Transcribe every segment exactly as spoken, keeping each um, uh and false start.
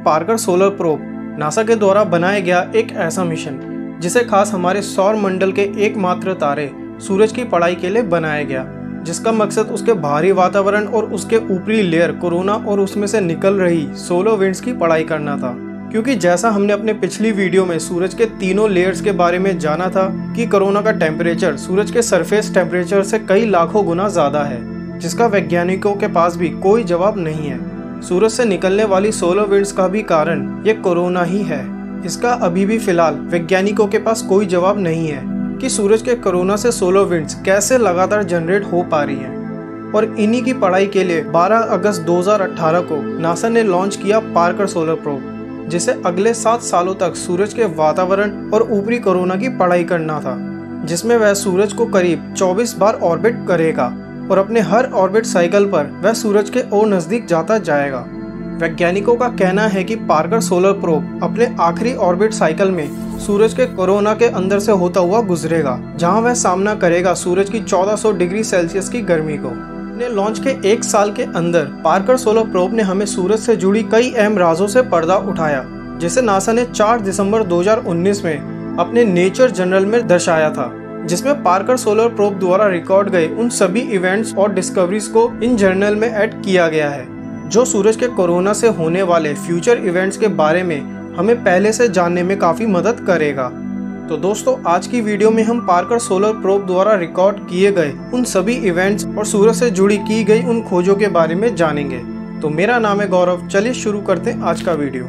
Parker solar probe NASA के द्वारा बनाया गया एक ऐसा मिशन जिसे खास हमारे सौर मंडल के एकमात्र तारे सूरज की पढ़ाई के लिए बनाया गया, जिसका मकसद उसके बाहरी वातावरण और उसके ऊपरी लेयर कोरोना और उसमें से निकल रही सोलर विंड्स की पढ़ाई करना था। क्योंकि जैसा हमने अपने पिछली वीडियो में सूरज के तीनों लेयर्स के बारे में जाना था कि कोरोना का टेम्परेचर सूरज के सरफेस टेम्परेचर से कई लाखों गुना ज्यादा है, जिसका वैज्ञानिकों के पास भी कोई जवाब नहीं है। सूरज से निकलने वाली सोलर विंड्स का भी कारण ये कोरोना ही है। इसका अभी भी फिलहाल वैज्ञानिकों के पास कोई जवाब नहीं है कि सूरज के कोरोना से सोलर विंड्स कैसे लगातार जनरेट हो पा रही हैं। और इन्हीं की पढ़ाई के लिए बारह अगस्त दो हज़ार अठारह को नासा ने लॉन्च किया पार्कर सोलर प्रोब, जिसे अगले सात सालों तक सूरज के वातावरण और ऊपरी कोरोना की पढ़ाई करना था, जिसमें वह सूरज को करीब चौबीस बार ऑर्बिट करेगा और अपने हर ऑर्बिट साइकिल पर वह सूरज के और नजदीक जाता जाएगा। वैज्ञानिकों का कहना है कि पार्कर सोलर प्रोब अपने आखिरी ऑर्बिट साइकिल में सूरज के कोरोना के अंदर से होता हुआ गुजरेगा, जहां वह सामना करेगा सूरज की चौदह सौ डिग्री सेल्सियस की गर्मी को। अपने लॉन्च के एक साल के अंदर पार्कर सोलर प्रोब ने हमें सूरज से जुड़ी कई अहम राजों से पर्दा उठाया, जिसे नासा ने चार दिसंबर दो हज़ार उन्नीस में अपने नेचर जर्नल में दर्शाया था, जिसमें पार्कर सोलर प्रोब द्वारा रिकॉर्ड गए उन सभी इवेंट्स और डिस्कवरीज को इन जर्नल में ऐड किया गया है, जो सूरज के कोरोना से होने वाले फ्यूचर इवेंट्स के बारे में हमें पहले से जानने में काफी मदद करेगा। तो दोस्तों, आज की वीडियो में हम पार्कर सोलर प्रोब द्वारा रिकॉर्ड किए गए उन सभी इवेंट्स और सूरज से जुड़ी की गई उन खोजों के बारे में जानेंगे। तो मेरा नाम है गौरव, चलिए शुरू करते हैं आज का वीडियो।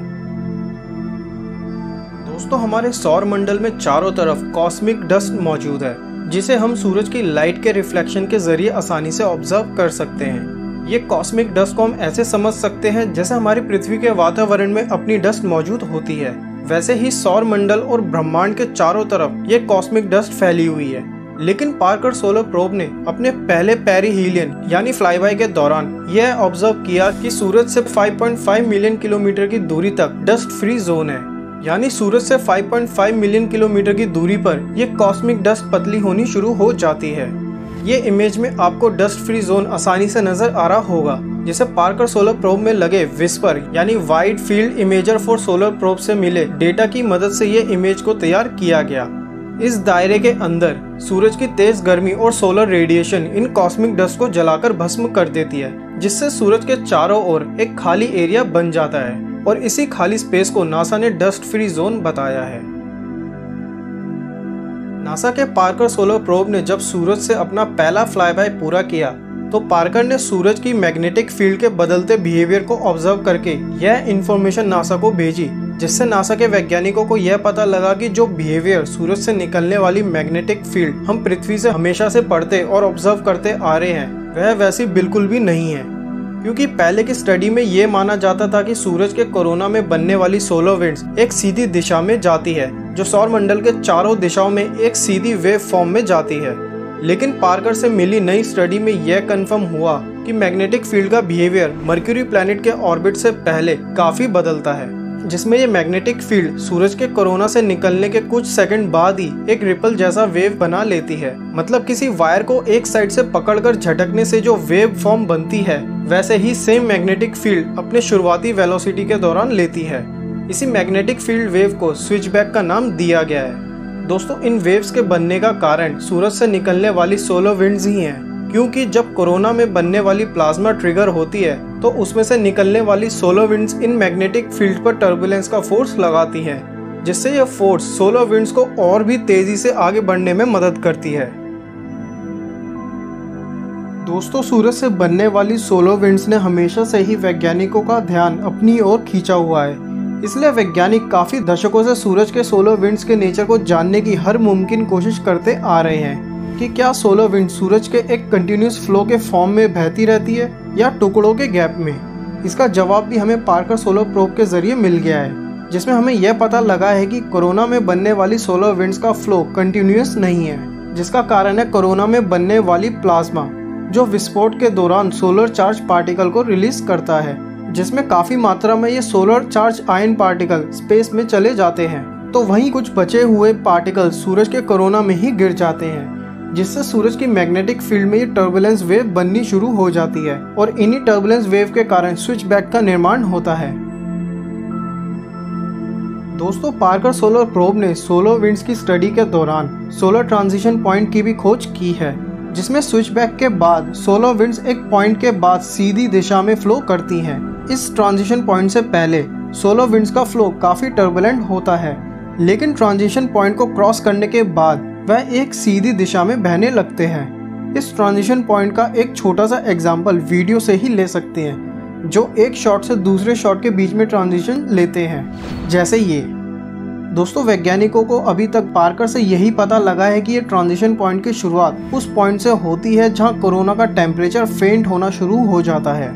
दोस्तों, हमारे सौर मंडल में चारों तरफ कॉस्मिक डस्ट मौजूद है, जिसे हम सूरज की लाइट के रिफ्लेक्शन के जरिए आसानी से ऑब्जर्व कर सकते हैं। ये कॉस्मिक डस्ट को हम ऐसे समझ सकते हैं जैसे हमारी पृथ्वी के वातावरण में अपनी डस्ट मौजूद होती है, वैसे ही सौर मंडल और ब्रह्मांड के चारों तरफ ये कॉस्मिक डस्ट फैली हुई है। लेकिन पार्कर सोलर प्रोब ने अपने पहले पेरिहीलियन यानी फ्लाईबाय के दौरान यह ऑब्जर्व किया कि सूरज से पाँच पॉइंट पाँच मिलियन किलोमीटर की दूरी तक डस्ट फ्री जोन है, यानी सूरज से पाँच पॉइंट पाँच मिलियन किलोमीटर की दूरी पर यह कॉस्मिक डस्ट पतली होनी शुरू हो जाती है। ये इमेज में आपको डस्ट फ्री जोन आसानी से नजर आ रहा होगा, जिसे पार्कर सोलर प्रोब में लगे विस्पर यानी wide field imager for solar probe से मिले डेटा की मदद से ये इमेज को तैयार किया गया। इस दायरे के अंदर सूरज की तेज गर्मी और सोलर रेडिएशन इन कॉस्मिक डस्ट को जलाकर भस्म कर देती है, जिससे सूरज के चारों ओर एक खाली एरिया बन जाता है और इसी खाली स्पेस को नासा ने डस्ट फ्री जोन बताया है। नासा के पार्कर सोलर प्रोब ने जब सूरज से अपना पहला फ्लाईबाय पूरा किया तो पार्कर ने सूरज की मैग्नेटिक फील्ड के बदलते बिहेवियर को ऑब्जर्व करके यह इंफॉर्मेशन नासा को भेजी, जिससे नासा के वैज्ञानिकों को यह पता लगा कि जो बिहेवियर सूरज से निकलने वाली मैग्नेटिक फील्ड हम पृथ्वी से हमेशा से पढ़ते और ऑब्जर्व करते आ रहे हैं वह वैसी बिल्कुल भी नहीं है। क्योंकि पहले की स्टडी में ये माना जाता था कि सूरज के कोरोना में बनने वाली सोलर विंड्स एक सीधी दिशा में जाती है, जो सौर मंडल के चारों दिशाओं में एक सीधी वेव फॉर्म में जाती है। लेकिन पार्कर से मिली नई स्टडी में यह कंफर्म हुआ कि मैग्नेटिक फील्ड का बिहेवियर मर्क्यूरी प्लैनेट के ऑर्बिट से पहले काफी बदलता है, जिसमें ये मैग्नेटिक फील्ड सूरज के कोरोना से निकलने के कुछ सेकंड बाद ही एक रिपल जैसा वेव बना लेती है। मतलब किसी वायर को एक साइड से पकड़कर झटकने से जो वेव फॉर्म बनती है, वैसे ही सेम मैग्नेटिक फील्ड अपने शुरुआती वेलोसिटी के दौरान लेती है। इसी मैग्नेटिक फील्ड वेव को स्विचबैक का नाम दिया गया है। दोस्तों, इन वेव्स के बनने का कारण सूरज से निकलने वाली सोलर विंड्स ही हैं, क्योंकि जब कोरोना में बनने वाली प्लाज्मा ट्रिगर होती है तो उसमें से निकलने वाली सोलर विंड्स इन मैग्नेटिक फील्ड पर टर्बुलेंस का फोर्स लगाती है, जिससे यह फोर्स सोलर विंड्स को और भी तेजी से आगे बढ़ने में मदद करती है। दोस्तों, सूरज से बनने वाली सोलर विंड्स ने हमेशा से ही वैज्ञानिकों का ध्यान अपनी ओर खींचा हुआ है, इसलिए वैज्ञानिक काफी दशकों से सूरज के सोलर विंड्स के नेचर को जानने की हर मुमकिन कोशिश करते आ रहे हैं कि क्या सोलर विंड सूरज के एक कंटिन्यूस फ्लो के फॉर्म में बहती रहती है या टुकड़ों के गैप में। इसका जवाब भी हमें पार्कर सोलर प्रोब के जरिए मिल गया है, जिसमें हमें यह पता लगा है कि कोरोना में बनने वाली सोलर विंड्स का फ्लो कंटिन्यूस नहीं है, जिसका कारण है कोरोना में बनने वाली प्लाज्मा, जो विस्फोट के दौरान सोलर चार्ज पार्टिकल को रिलीज करता है, जिसमें काफी मात्रा में ये solar charge ion particle space में चले जाते हैं, तो वहीं कुछ बचे हुए पार्टिकल सूरज के कोरोना में ही गिर जाते हैं, जिससे सूरज की मैग्नेटिक फील्ड में ये टर्बुलेंस वेव बननी शुरू हो जाती है और इन्हीं टर्बुलेंस वेव के कारण स्विच बैक का निर्माण होता है। दोस्तों पार्कर सोलर प्रोब ने सोलर विंड्स की स्टडी के दौरान सोलर ट्रांजिशन पॉइंट की भी खोज की है, जिसमें स्विचबैक के बाद सोलर विंड्स एक पॉइंट के बाद सीधी दिशा में फ्लो करती हैं। इस ट्रांजिशन पॉइंट से पहले सोलर विंड्स का फ्लो काफी टर्बुलेंट होता है, लेकिन ट्रांजिशन पॉइंट को क्रॉस करने के बाद वह एक सीधी दिशा में बहने लगते हैं। इस ट्रांजिशन पॉइंट का एक छोटा सा एग्जांपल वीडियो से ही ले सकते हैं, जो एक शॉट से दूसरे शॉट के बीच में ट्रांजिशन लेते हैं, जैसे ये। दोस्तों वैज्ञानिकों को अभी तक पार्कर से यही पता लगा है कि ये ट्रांजिशन पॉइंट की शुरुआत उस पॉइंट से होती है जहां कोरोना का टेम्परेचर फेंट होना शुरू हो जाता है।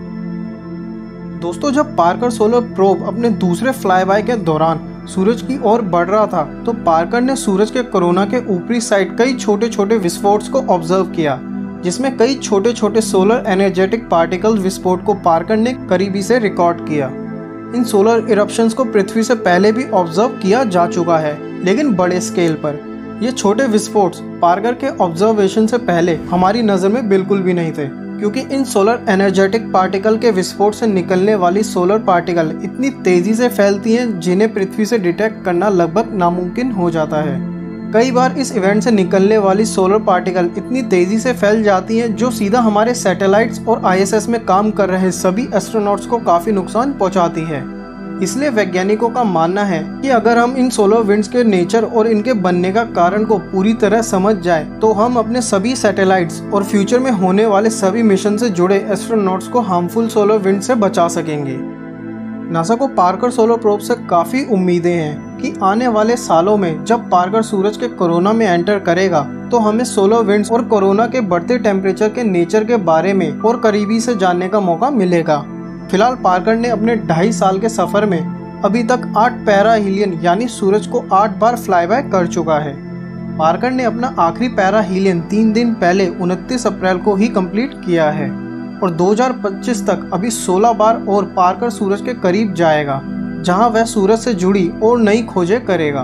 दोस्तों जब पार्कर सोलर प्रोब अपने दूसरे फ्लाईबाय के दौरान सूरज की ओर बढ़ रहा था, तो पार्कर ने सूरज के कोरोना के ऊपरी साइड कई छोटे छोटे विस्फोट को ऑब्जर्व किया, जिसमें कई छोटे छोटे सोलर एनर्जेटिक पार्टिकल विस्फोट को पार्कर ने करीबी से रिकॉर्ड किया। इन सोलर इरप्शंस को पृथ्वी से पहले भी ऑब्जर्व किया जा चुका है, लेकिन बड़े स्केल पर। ये छोटे विस्फोट पार्कर के ऑब्जर्वेशन से पहले हमारी नज़र में बिल्कुल भी नहीं थे, क्योंकि इन सोलर एनर्जेटिक पार्टिकल के विस्फोट से निकलने वाली सोलर पार्टिकल इतनी तेजी से फैलती हैं जिन्हें पृथ्वी से डिटेक्ट करना लगभग नामुमकिन हो जाता है। कई बार इस इवेंट से निकलने वाली सोलर पार्टिकल इतनी तेजी से फैल जाती हैं जो सीधा हमारे सैटेलाइट्स और आई एस एस में काम कर रहे सभी एस्ट्रोनॉट्स को काफी नुकसान पहुंचाती है। इसलिए वैज्ञानिकों का मानना है कि अगर हम इन सोलर विंड्स के नेचर और इनके बनने का कारण को पूरी तरह समझ जाए, तो हम अपने सभी सैटेलाइट्स और फ्यूचर में होने वाले सभी मिशन से जुड़े एस्ट्रोनॉट्स को हार्मफुल सोलर विंड से बचा सकेंगे। नासा को पार्कर सोलर प्रोब से काफ़ी उम्मीदें हैं कि आने वाले सालों में जब पार्कर सूरज के कोरोना में एंटर करेगा, तो हमें सोलर विंड्स और कोरोना के बढ़ते टेम्परेचर के नेचर के बारे में और करीबी से जानने का मौका मिलेगा। फिलहाल पार्कर ने अपने ढाई साल के सफर में अभी तक आठ पैरा हीलियन यानी सूरज को आठ बार फ्लाईबाय कर चुका है। पार्कर ने अपना आखिरी पैरा हीलियन तीन दिन पहले उनतीस अप्रैल को ही कंप्लीट किया है और दो हज़ार पच्चीस तक अभी सोलह बार और पार्कर सूरज के करीब जाएगा, जहां वह सूरज से जुड़ी और नई खोजें करेगा।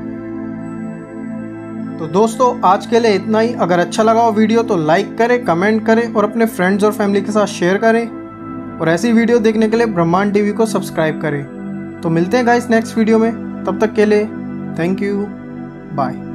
तो दोस्तों आज के लिए इतना ही। अगर अच्छा लगा हो वीडियो तो लाइक करें, कमेंट करें और अपने फ्रेंड्स और फैमिली के साथ शेयर करें, और ऐसी वीडियो देखने के लिए ब्रह्मांड टीवी को सब्सक्राइब करें। तो मिलते हैं गाइस नेक्स्ट वीडियो में, तब तक के लिए थैंक यू, बाय।